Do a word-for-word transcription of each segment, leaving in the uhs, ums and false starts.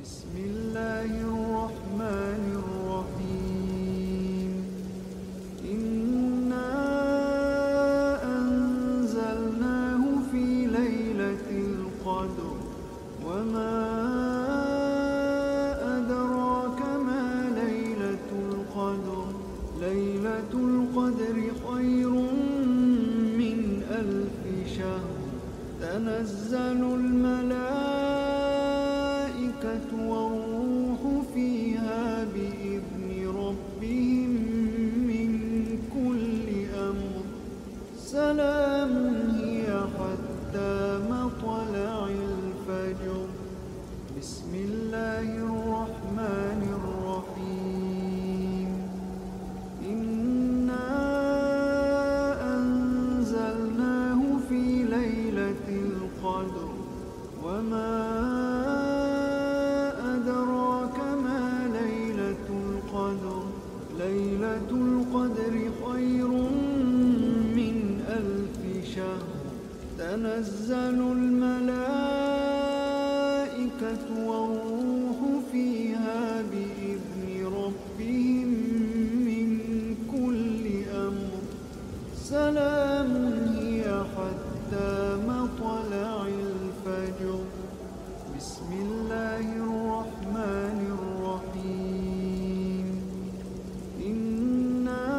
بسم الله الرحمن الرحيم إنا أنزلناه في ليلة القدر وما أدراك ما ليلة القدر ليلة القدر خير من ألف شهر تنزل الملائكة والروح فيها بإذن ربهم من كل أمر سلام هي حتى مطلع الفجر بسم الله الرحمن الرحيم إنا أنزلناه في ليلة القدر وما أدراك ما ليلة القدر ليلة القدر خير من ألف شهر تنزل الملائكة والروح فيها بإذن ربهم من كل أمر سلام هي حتى مطلع الفجر بسم الله الرحمن الرحيم إنا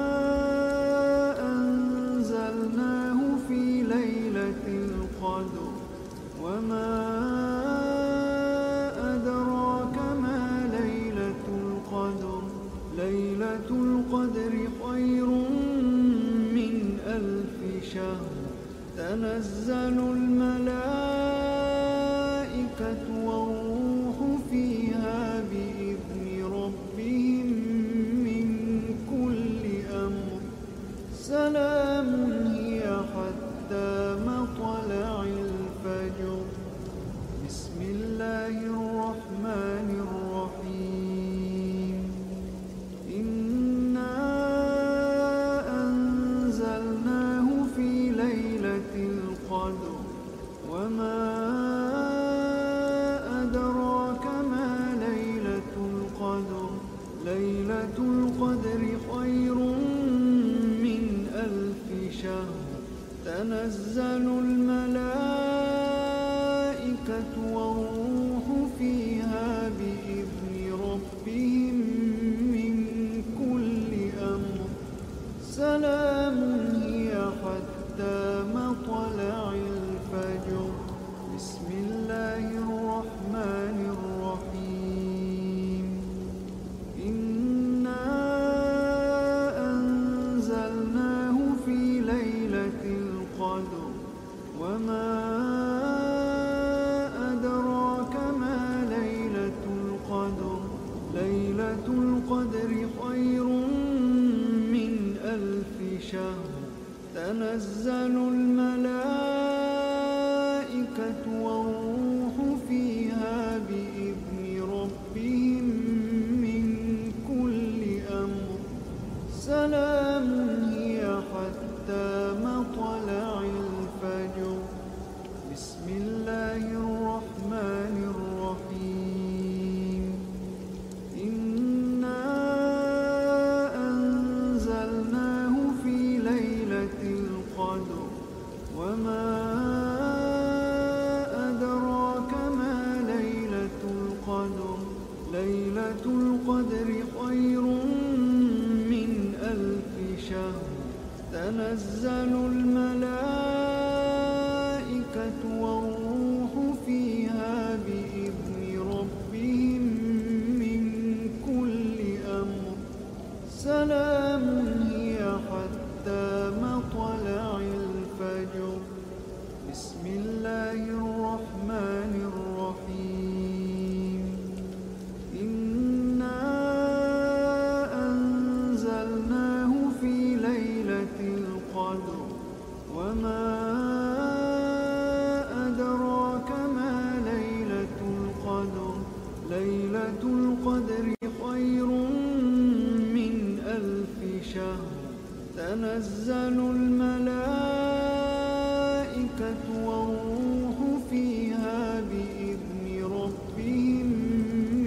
أنزلناه في ليلة القدر وما أدراك ما ليلة القدر ليلة القدر خير من ألف شهر تنزل الملائكة والروح فيها بإذن ربهم من كل أمر سلام هي حتى مطلع الفجر بسم الله الرحمن الرحيم إنا أنزلناه في ليلة القدر وما أدراك ما ليلة القدر ليلة القدر خير من ألف شهر تنزل الملائكة والروح فيها بإذن ربهم من كل أمر سلام هي حتى مطلع الفجر بسم الله الرحمن الرحيم إنا أنزلناه في ليلة القدر وما أدراك ما ليلة القدر ليلة القدر خير من ألف شهر تنزل الملائكة والروح فيها بإذن ربهم من كل أمر سلام هي حتى مطلع الفجر بسم الله الرحمن الرحيم إنا أنزلناه في ليلة القدر وما أدراك ما ليلة القدر ليلة القدر خير من ألف شهر تنزل الملائكة والروح فيها بإذن ربهم من كل أمر سلام هي حتى مطلع الفجر بسم الله الرحمن الرحيم إنا أنزلناه في ليلة القدر وما أدراك ما ليلة القدر ليلة القدر خير من ألف شهر تنزل الملائكة والروح فيها بإذن ربهم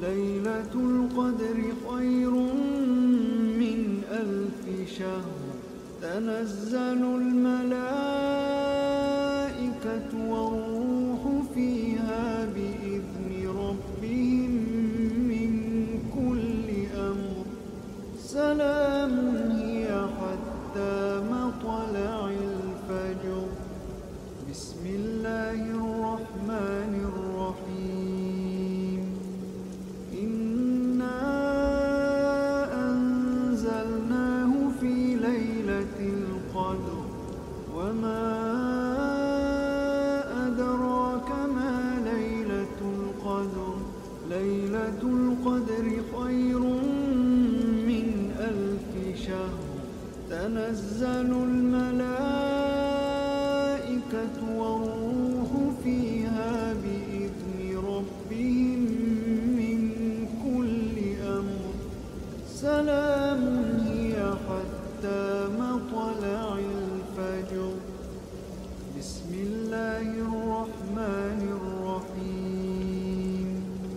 ليلة القدر خير من ألف شهر تنزل الملائكة والروح فيها بإذن ربهم من كل أمر سلام هي حتى مطلع الفجر. بسم الله الرحمن الرحيم. إنا أنزلناه في ليلة القدر وما أدراك ما ليلة القدر ليلة القدر خير من ألف شهر تنزل الملائكة والروح فيها بإذن ربهم من كل أمر سلام هي حتى مطلع الفجر. بسم الله الرحمن الرحيم.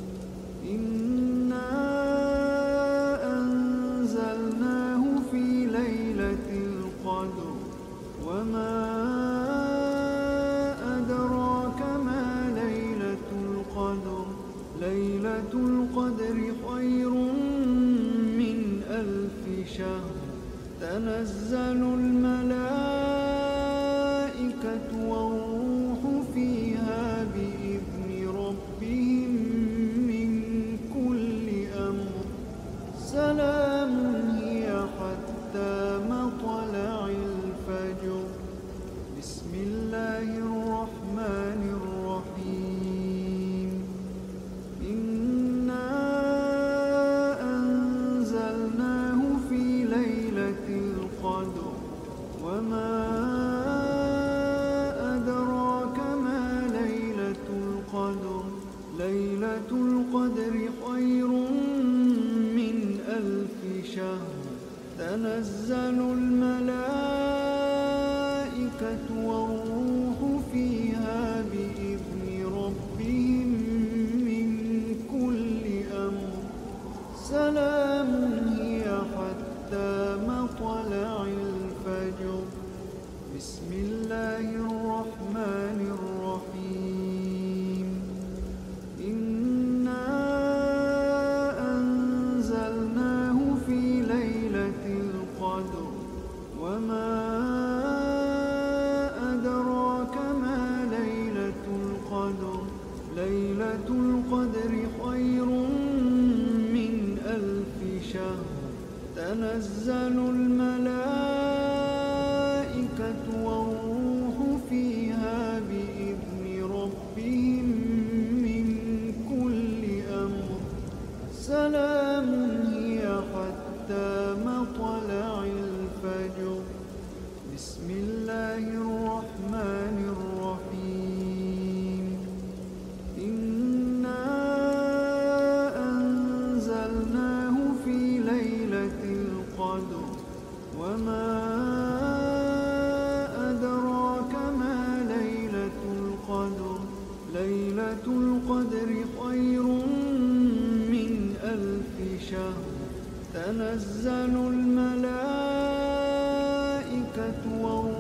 إنا أنزلناه في ليلة القدر وما أدراك ما ليلة القدر ليلة القدر خير من ألف شهر تنزل الملائكة والروح فيها بإذن ربهم من كل أمر سلام هي حتى مطلع الفجر. بسم الله الرحمن الرحيم. إنا أنزلناه في ليلة القدر وما أدراك ما ليلة القدر ليلة القدر خير من ألف شهر تنزل الملائكة والروح فيها بإذن ربهم من كل أمر سلام هي حتى مطلع الفجر. بسم الله الرحمن الرحيم. إنا أنزلناه في ليلة القدر وما أدراك ما ليلة القدر ليلة القدر خير من ألف شهر تنزل الملائكة والروح فيها بإذن ربهم من كل أمر سلام هي حتى مطلع الفجر. بسم الله الرحمن الرحيم. إنا أنزلناه في ليلة القدر وما أدراك ما ليلة القدر ليلة القدر خير من ألف شهر تنزل الملائكة والروح